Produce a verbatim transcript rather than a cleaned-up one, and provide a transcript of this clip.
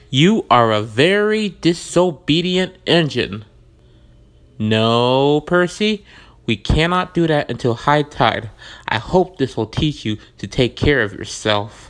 You are a very disobedient engine. No, Percy, we cannot do that until high tide. I hope this will teach you to take care of yourself.